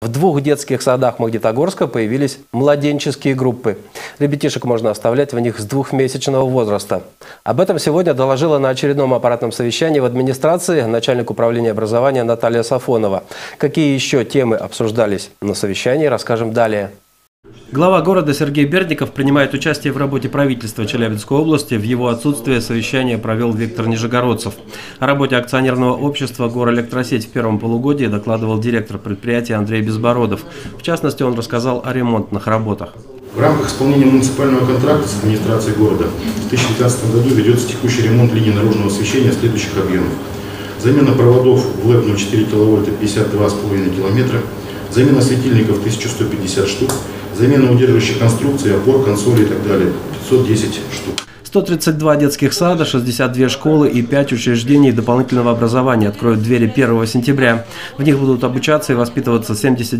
В 2 детских садах Магнитогорска появились младенческие группы. Ребятишек можно оставлять в них с 2-месячного возраста. Об этом сегодня доложила на очередном аппаратном совещании в администрации начальник управления образования Наталья Сафонова. Какие еще темы обсуждались на совещании, расскажем далее. Глава города Сергей Бердников принимает участие в работе правительства Челябинской области. В его отсутствие совещание провел Виктор Нижегородцев. О работе акционерного общества «Горэлектросеть» в первом полугодии докладывал директор предприятия Андрей Безбородов. В частности, он рассказал о ремонтных работах. В рамках исполнения муниципального контракта с администрацией города в 2019 году ведется текущий ремонт линий наружного освещения следующих объемов. Замена проводов в ЛЭП 0,4 киловольта 52,5 километра, замена светильников 1150 штук, замена удерживающих конструкций, опор, консолей и так далее 510 штук. 132 детских сада, 62 школы и 5 учреждений дополнительного образования откроют двери 1 сентября. В них будут обучаться и воспитываться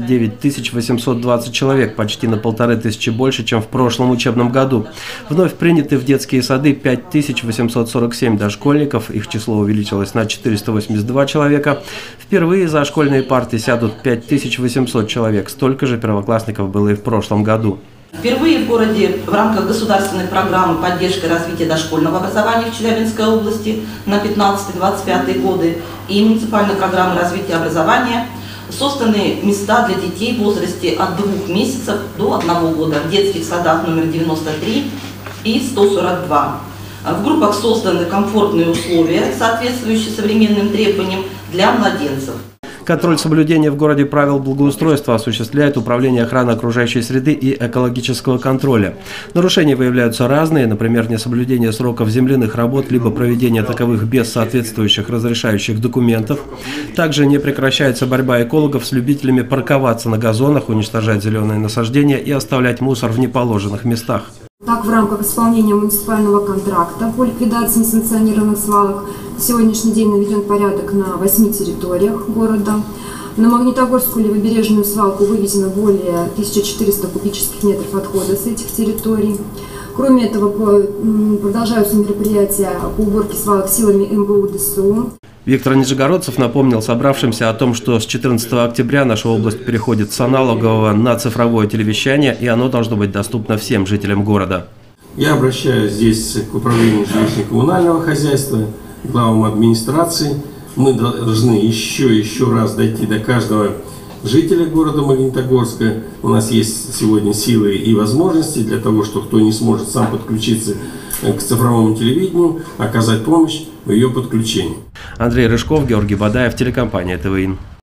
79 820 человек, почти на 1500 больше, чем в прошлом учебном году. Вновь приняты в детские сады 5847 дошкольников, их число увеличилось на 482 человека. Впервые за школьные парты сядут 5800 человек, столько же первоклассников было и в прошлом году. Впервые в городе в рамках государственной программы поддержки развития дошкольного образования в Челябинской области на 15-25 годы и муниципальной программы развития образования созданы места для детей в возрасте от 2 месяцев до 1 года в детских садах номер 93 и 142. В группах созданы комфортные условия, соответствующие современным требованиям для младенцев. Контроль соблюдения в городе правил благоустройства осуществляет Управление охраны окружающей среды и экологического контроля. Нарушения выявляются разные, например, несоблюдение сроков земляных работ, либо проведение таковых без соответствующих разрешающих документов. Также не прекращается борьба экологов с любителями парковаться на газонах, уничтожать зеленые насаждения и оставлять мусор в неположенных местах. Так, в рамках исполнения муниципального контракта по ликвидации несанкционированных свалок на сегодняшний день наведен порядок на 8 территориях города. На Магнитогорскую левобережную свалку вывезено более 1400 кубических метров отхода с этих территорий. Кроме этого, продолжаются мероприятия по уборке свалок силами МВУ ДСУ. Виктор Нижегородцев напомнил собравшимся о том, что с 14 октября наша область переходит с аналогового на цифровое телевещание, и оно должно быть доступно всем жителям города. Я обращаюсь здесь к управлению жилищно-коммунального хозяйства, главам администрации. Мы должны еще раз дойти до каждого жителя города Магнитогорска. У нас есть сегодня силы и возможности для того, что кто не сможет сам подключиться к цифровому телевидению, оказать помощь в ее подключении. Андрей Рыжков, Георгий Бадаев, телекомпания ТВИН.